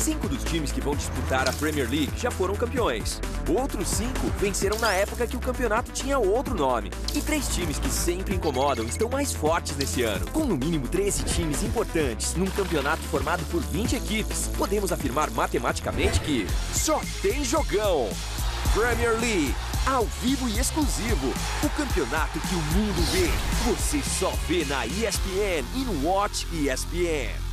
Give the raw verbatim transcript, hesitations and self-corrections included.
Cinco dos times que vão disputar a Premier League já foram campeões. Outros cinco venceram na época que o campeonato tinha outro nome. E três times que sempre incomodam estão mais fortes nesse ano. Com no mínimo treze times importantes num campeonato formado por vinte equipes, podemos afirmar matematicamente que só tem jogão! Premier League, ao vivo e exclusivo. O campeonato que o mundo vê, você só vê na E S P N e no Watch E S P N.